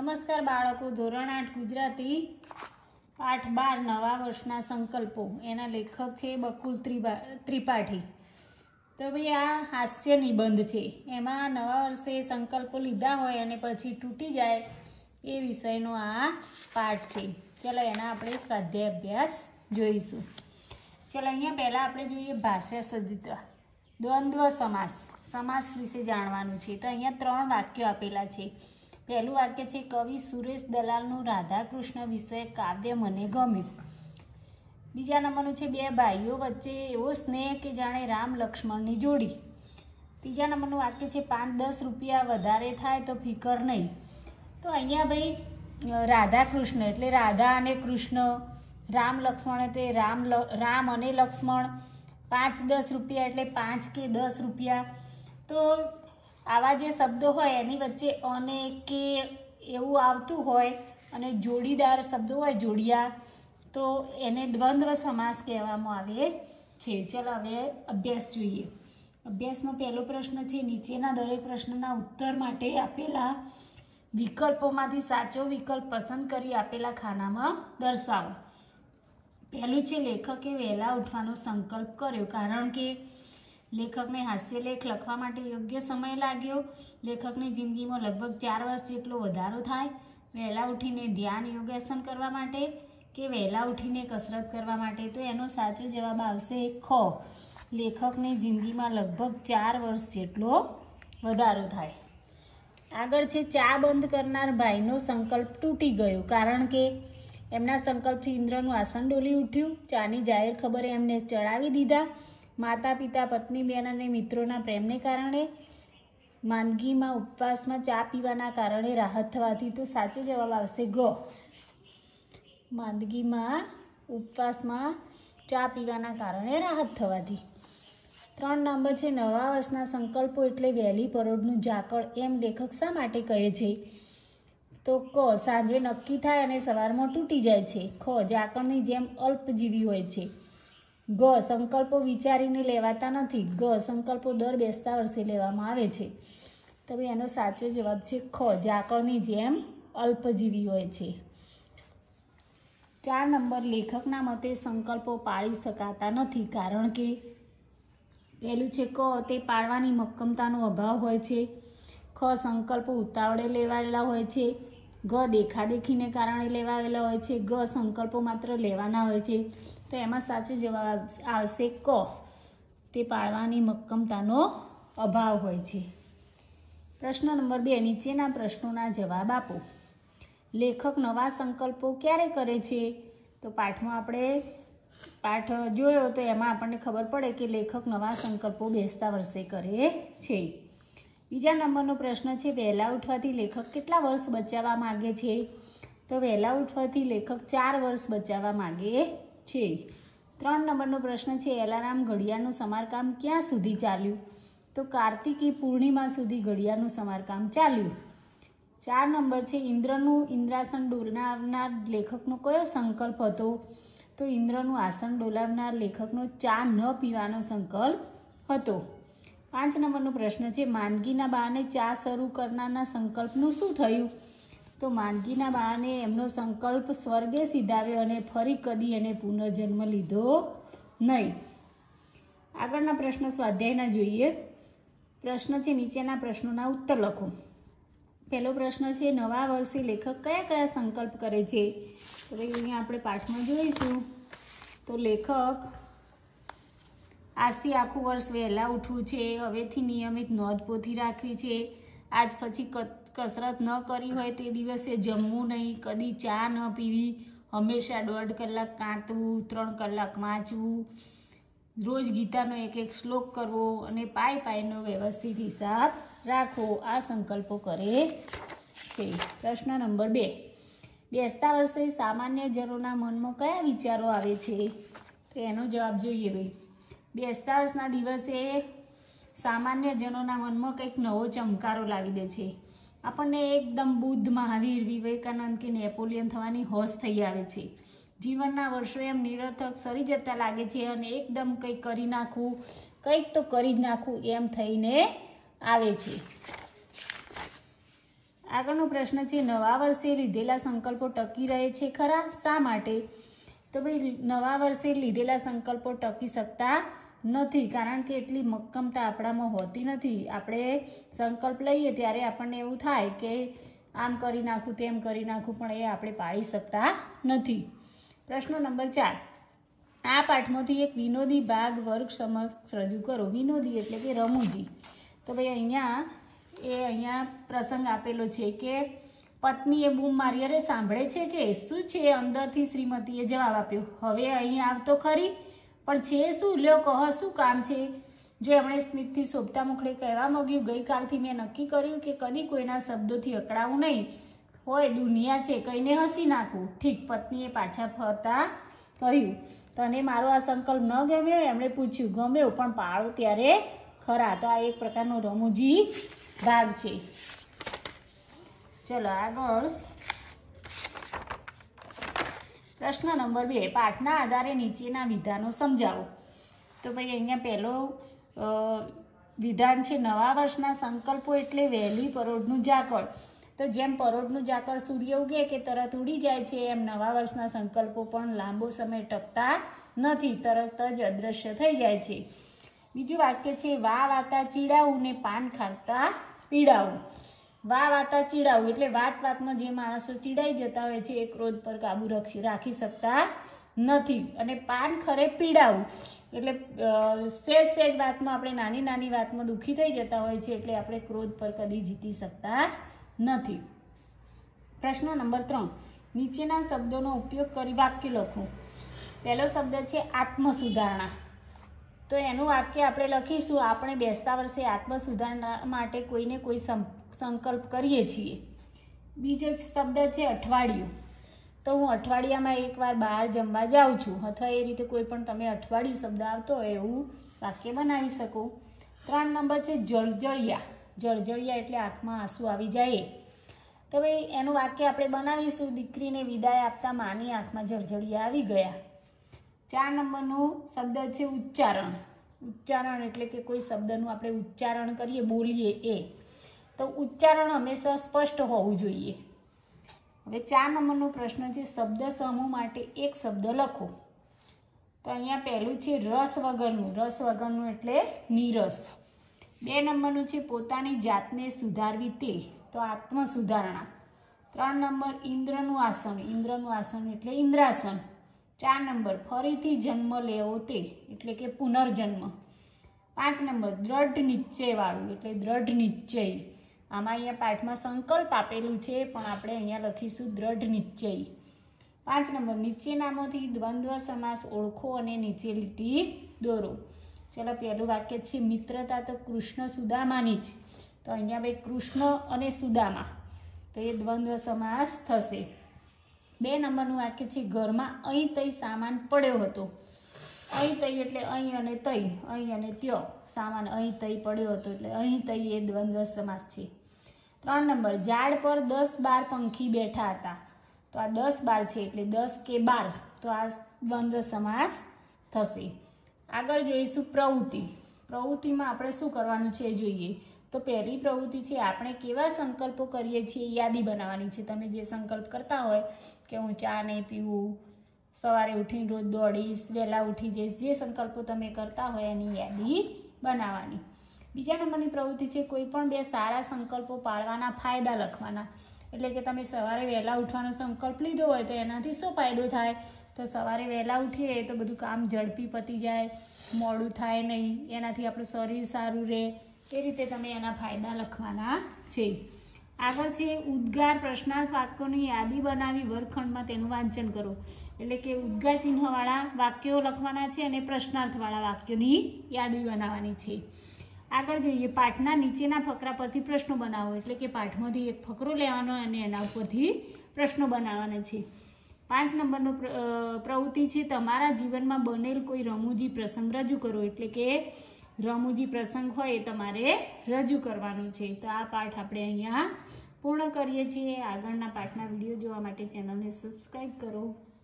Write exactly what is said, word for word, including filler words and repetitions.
નમસ્કાર બાળકો, ધોરણ આઠ ગુજરાતી પાઠ બાર નવા વર્ષના સંકલ્પો. એના લેખક છે બકુલ ત્રિપાઠી. તો ભાઈ આ હાસ્ય નિબંધ છે. એમાં નવા વર્ષે સંકલ્પો લીધા હોય અને પછી તૂટી જાય એ વિષયનો આ પાઠ છે. ચલો એના આપણે સ્વાધ્યાય અભ્યાસ જોઈશું. ચલો અહીંયા પહેલાં આપણે જોઈએ ભાષા સજ્જતા. દ્વંદ્વ સમાસ સમાસ વિશે જાણવાનું છે. તો અહીંયા ત્રણ વાક્યો આપેલા છે. પહેલું વાક્ય છે કવિ સુરેશ દલાલનું રાધાકૃષ્ણ વિષય કાવ્ય મને ગમ્યું. બીજા નંબરનું છે બે ભાઈઓ વચ્ચે એવો સ્નેહ કે જાણે રામ લક્ષ્મણની જોડી. ત્રીજા નંબરનું વાક્ય છે પાંચ દસ રૂપિયા વધારે થાય તો ફિકર નહીં. તો અહીંયા ભાઈ રાધા કૃષ્ણ એટલે રાધા અને કૃષ્ણ, રામ લક્ષ્મણ એટલે રામ રામ અને લક્ષ્મણ, પાંચ દસ રૂપિયા એટલે પાંચ કે દસ રૂપિયા. તો આવા જે શબ્દો હોય એની વચ્ચે અને કે એવું આવતું હોય અને જોડીદાર શબ્દો હોય જોડિયા, તો એને દ્વંદ્વ સમાસ કહેવામાં આવે છે. ચાલો હવે અભ્યાસ જોઈએ. અભ્યાસનો પહેલો પ્રશ્ન છે નીચેના દરેક પ્રશ્નના ઉત્તર માટે આપેલા વિકલ્પોમાંથી સાચો વિકલ્પ પસંદ કરી આપેલા ખાનામાં દર્શાવો. પહેલું છે લેખકે વહેલા ઉઠવાનો સંકલ્પ કર્યો કારણ કે લેખકને હાસ્યલેખ લખવા માટે યોગ્ય સમય લાગ્યો. લેખકની જિંદગીમાં લગભગ ચાર વર્ષ જેટલો વધારો થાય. વહેલા ઉઠીને ધ્યાન યોગાસન કરવા માટે કે વહેલા ઉઠીને કસરત કરવા માટે. તો એનો સાચો જવાબ આવશે ખ. લેખકની જિંદગીમાં લગભગ ચાર વર્ષ જેટલો વધારો થાય. આગળ છે ચા બંધ કરનાર ભાઈનો સંકલ્પ તૂટી ગયો કારણ કે એમના સંકલ્પથી ઇન્દ્રનું આસન ડોલી ઉઠ્યું. ચાની જાહેર ખબરે એમને ચડાવી દીધા. માતા પિતા, પત્ની, બેન અને મિત્રોના પ્રેમને કારણે. માંદગીમાં ઉપવાસમાં ચા પીવાના કારણે રાહત થવાથી. તો સાચો જવાબ આવશે ગ. માંદગીમાં ઉપવાસમાં ચા પીવાના કારણે રાહત થવાથી. ત્રણ નંબર છે નવા વર્ષના સંકલ્પો એટલે વહેલી પરોઢનું ઝાકળ એમ લેખક શા માટે કહે છે? તો ક સાંજે નક્કી થાય અને સવારમાં તૂટી જાય છે. ખ ઝાકળની જેમ અલ્પજીવી હોય છે. ગ સંકલ્પો વિચારીને લેવાતા નથી. ગ સંકલ્પો દર બેસતા વર્ષે લેવામાં આવે છે. તો એનો સાચો જવાબ છે ખ ઝાકળની જેમ અલ્પજીવી હોય છે. ચાર નંબર લેખકના મતે સંકલ્પો પાળી શકાતા નથી કારણ કે પહેલું છે ક તે પાળવાની મક્કમતાનો અભાવ હોય છે. ખ સંકલ્પો ઉતાવળે લેવાયેલા હોય છે. ગ દેખાદેખીને કારણે લેવાયેલા હોય છે. ગ સંકલ્પો માત્ર લેવાના હોય છે. તો એમાં સાચો જવાબ આવશે ક તે પાળવાની મક્કમતાનો અભાવ હોય છે. પ્રશ્ન નંબર બે નીચેના પ્રશ્નોના જવાબ આપો. લેખક નવા સંકલ્પો ક્યારે કરે છે? તો પાઠમાં આપણે પાઠ જોયો તો એમાં આપણને ખબર પડે કે લેખક નવા સંકલ્પો બેસતા વર્ષે કરે છે. બીજા નંબરનો પ્રશ્ન છે વહેલા ઉઠવાથી લેખક કેટલા વર્ષ બચાવવા માગે છે? તો વહેલા ઉઠવાથી લેખક ચાર વર્ષ બચાવવા માગે છે. ત્રણ નંબરનો પ્રશ્ન છે એલારામ ઘડિયાળનું સમારકામ ક્યાં સુધી ચાલ્યું? તો કાર્તિકી પૂર્ણિમા સુધી ઘડિયાળનું સમારકામ ચાલ્યું. ચાર નંબર છે ઇન્દ્રનું ઇન્દ્રાસન ડોલાવનાર લેખકનો કયો સંકલ્પ હતો? તો ઇન્દ્રનું આસન ડોલાવનાર લેખકનો ચા ન પીવાનો સંકલ્પ હતો. પાંચ નંબરનો પ્રશ્ન છે માંદગીના બહાને ચા શરૂ કરનારના સંકલ્પનું શું થયું? તો માંદગીના બહાને એમનો સંકલ્પ સ્વર્ગે સીધાવ્યો અને ફરી કદી એને પુનર્જન્મ લીધો નહીં. આગળના પ્રશ્ન સ્વાધ્યાયના જોઈએ. પ્રશ્ન છે નીચેના પ્રશ્નોના ઉત્તર લખો. પહેલો પ્રશ્ન છે નવા વર્ષે લેખક કયા કયા સંકલ્પ કરે છે? તો અહીંયા આપણે પાઠમાં જોઈશું. તો લેખક આજથી આખું વર્ષ વહેલા ઉઠવું છે, હવેથી નિયમિત નોંધપોથી રાખવી છે, આજ પછી કસરત ન કરી હોય તે દિવસે જમવું નહીં, કદી ચા ન પીવી, હંમેશા દોઢ કલાક કાંતવું, ત્રણ કલાક વાંચવું, રોજ ગીતાનો એક એક શ્લોક કરવો અને પાય પાયનો વ્યવસ્થિત હિસાબ રાખવો. આ સંકલ્પો કરે છે. પ્રશ્ન નંબર બે બેસતા વર્ષે સામાન્ય જનોના મનમાં કયા વિચારો આવે છે? તો એનો જવાબ જોઈએ ભાઈ. બેસતા વર્ષના દિવસે સામાન્ય જનોના મનમાં કંઈક નવો ચમકારો લાવી દે છે. આપણને એકદમ બુદ્ધ, મહાવીર, વિવેકાનંદ કે નેપોલિયન થવાની હોશ થઈ આવે છે. જીવનના વર્ષો એમ નિરર્થક સરી જતા લાગે છે અને એકદમ કંઈક કરી નાખવું, કંઈક તો કરી જ નાખવું એમ થઈને આવે છે. આગળનો પ્રશ્ન છે, નવા વર્ષે લીધેલા સંકલ્પો ટકી રહે છે ખરા? શા માટે? તો ભાઈ નવા વર્ષે લીધેલા સંકલ્પો ટકી શકતા નથી, કારણ કે એટલી મક્કમતા આપણામાં હોતી નથી. આપણે સંકલ્પ લઈએ ત્યારે આપણને એવું થાય કે આમ કરી નાખું તેમ કરી નાખું, પણ એ આપણે પાળી શકતા નથી. પ્રશ્ન નંબર ચાર, આ પાઠમાંથી એક વિનોદી ભાગ વર્ગ સમક્ષ રજૂ કરો. વિનોદી એટલે કે રમૂજી. તો ભાઈ અહીંયા એ અહીંયા પ્રસંગ આપેલો છે કે પત્નીએ બૂમ મારી. અરે સાંભળે છે કે શું છે? અંદરથી શ્રીમતીએ જવાબ આપ્યો, હવે અહીં આવતો ખરી, પણ છે શું? લ્યો કહો, શું કામ છે? જો એમણે સ્મિતથી શોભતા મુખડે કહેવા માંગ્યું, ગઈકાલથી મેં નક્કી કર્યું કે કદી કોઈના શબ્દોથી અકળાવું નહીં. હોય દુનિયા છે, કહીને હસી નાખું. ઠીક. પત્નીએ પાછા ફરતા કહ્યું, તને મારો આ સંકલ્પ ન ગમ્યો? એમણે પૂછ્યું, ગમ્યો, પણ પાળો ત્યારે ખરા. તો આ એક પ્રકારનો રમૂજી ભાગ છે. ચલો આગળ. પ્રશ્ન નંબર બે, પાઠના આધારે નીચેના વિધાનો સમજાવો. તો ભાઈ અહીંયા પહેલો વિધાન છે, નવા વર્ષના સંકલ્પો એટલે વહેલી પરોઢનું ઝાકળ. તો જેમ પરોઢનું ઝાકળ સૂર્ય ઉગે કે તરત ઉડી જાય છે, એમ નવા વર્ષના સંકલ્પો પણ લાંબો સમય ટકતા નથી, તરત જ અદૃશ્ય થઈ જાય છે. બીજું વાક્ય છે, વા વાતા ચીડાવું ને પાન ખાતા પીડાવું. વા વાતા ચીડાવું એટલે વાત વાતમાં જે માણસો ચીડાઈ જતા હોય છે એ ક્રોધ પર કાબુ રાખી રાખી શકતા નથી. અને પાન ખરે પીડાવું એટલે સહેજ સહેજ વાતમાં આપણે નાની નાની વાતમાં દુઃખી થઈ જતા હોય છે, એટલે આપણે ક્રોધ પર કદી જીતી શકતા નથી. પ્રશ્ન નંબર ત્રણ, નીચેના શબ્દોનો ઉપયોગ કરી વાક્ય લખો. પહેલો શબ્દ છે આત્મસુધારણા. તો એનું વાક્ય આપણે લખીશું, આપણે બેસતા વર્ષે આત્મસુધારણા માટે કોઈને કોઈ સંકલ્પ કરીએ છીએ. બીજો શબ્દ છે અઠવાડિયું. તો હું અઠવાડિયામાં એકવાર બહાર જમવા જાઉં છું, અથવા એ રીતે કોઈ પણ તમે અઠવાડિયું શબ્દ આવતો હોય એવું વાક્ય બનાવી શકો. ત્રણ નંબર છે જળજળિયા. જળજળિયા એટલે આંખમાં આંસુ આવી જાય. તો ભાઈ એનું વાક્ય આપણે બનાવીશું, દીકરીને વિદાય આપતા માની આંખમાં જળજળિયા આવી ગયા. ચાર નંબરનું શબ્દ છે ઉચ્ચારણ. ઉચ્ચારણ એટલે કે કોઈ શબ્દનું આપણે ઉચ્ચારણ કરીએ, બોલીએ એ. તો ઉચ્ચારણ હંમેશા સ્પષ્ટ હોવું જોઈએ. હવે ચાર નંબરનો પ્રશ્ન છે, શબ્દ સમૂહ માટે એક શબ્દ લખો. તો અહીંયા પહેલું છે રસ વગરનું. રસ વગરનું એટલે નીરસ. બે નંબરનું છે પોતાની જાતને સુધારવી તે. તો આત્મસુધારણા. ત્રણ નંબર ઇન્દ્રનું આસન. ઇન્દ્રનું આસન એટલે ઇન્દ્રાસન. ચાર નંબર ફરીથી જન્મ લેવો તે એટલે કે પુનર્જન્મ. પાંચ નંબર દ્રઢ નિશ્ચયવાળું એટલે દ્રઢ નિશ્ચય. આમાં અહીંયા પાઠમાં સંકલ્પ આપેલું છે, પણ આપણે અહીંયા લખીશું દ્રઢ નિશ્ચય. પાંચ નંબર નીચેનામાંથી દ્વંદ્વ સમાસ ઓળખો અને નીચે લીટી દોરો. ચાલો પહેલું વાક્ય છે મિત્રતા. તો કૃષ્ણ સુદામાની જ. તો અહીંયા ભાઈ કૃષ્ણ અને સુદામા, તો એ દ્વંદ્વ સમાસ થશે. બે નંબરનું વાક્ય છે ઘરમાં અહીં તઈ સામાન પડ્યો હતો. અહીં તઈ એટલે અહીં અને તઈ, અહીં અને ત્યો સામાન અહીં તઈ પડ્યો હતો, એટલે અહીં તઈ એ દ્વંદ્વ સમાસ છે. ત્રણ નંબર ઝાડ પર દસ બાર પંખી બેઠા હતા. તો આ દસ બાર છે એટલે દસ કે બાર, તો આ દ્વંદ્વ સમાસ થશે. આગળ જોઈશું પ્રવૃત્તિ. પ્રવૃત્તિમાં આપણે શું કરવાનું છે જોઈએ. તો પહેલી પ્રવૃત્તિ છે આપણે કેવા સંકલ્પો કરીએ છીએ યાદી બનાવવાની છે. તમે જે સંકલ્પ કરતા હોય કે હું ચા નહીં પીવું, સવારે ઉઠીને રોજ દોડીશ, વહેલા ઉઠી જઈશ, જે સંકલ્પો તમે કરતા હોય એની યાદી બનાવવાની. બીજા નંબરની પ્રવૃત્તિ છે કોઈ પણ બે સારા સંકલ્પો પાળવાના ફાયદા લખવાના. એટલે કે તમે સવારે વહેલા ઉઠવાનો સંકલ્પ લીધો હોય તો એનાથી શું ફાયદો થાય. તો સવારે વહેલા ઉઠીએ તો બધું કામ ઝડપી પતી જાય, મોડું થાય નહીં, એનાથી આપણું શરીર સારું રહે. એ રીતે તમે એના ફાયદા લખવાના છે. આગળ છે ઉદ્ગાર પ્રશ્નાર્થ વાક્યોની યાદી બનાવી વર્ગખંડમાં તેનું વાંચન કરો. એટલે કે ઉદ્ગાર ચિહ્નવાળા વાક્યો લખવાના છે અને પ્રશ્નાર્થવાળા વાક્યોની યાદી બનાવવાની છે. આગળ જોઈએ પાઠના નીચેના ફકરા પરથી પ્રશ્નો બનાવો. એટલે કે પાઠમાંથી એક ફકરો લેવાનો અને એના ઉપરથી પ્રશ્નો બનાવવાના છે. પાંચ નંબરનો પ્રવૃત્તિ છે તમારા જીવનમાં બનેલ કોઈ રમૂજી પ્રસંગ રજૂ કરો. એટલે કે રમૂજી પ્રસંગ હોય એ તમારે રજૂ કરવાનો છે. તો આ પાઠ આપણે અહીંયા પૂર્ણ કરીએ છીએ. આગળના પાઠના વિડીયો જોવા માટે ચેનલને સબસ્ક્રાઈબ કરો.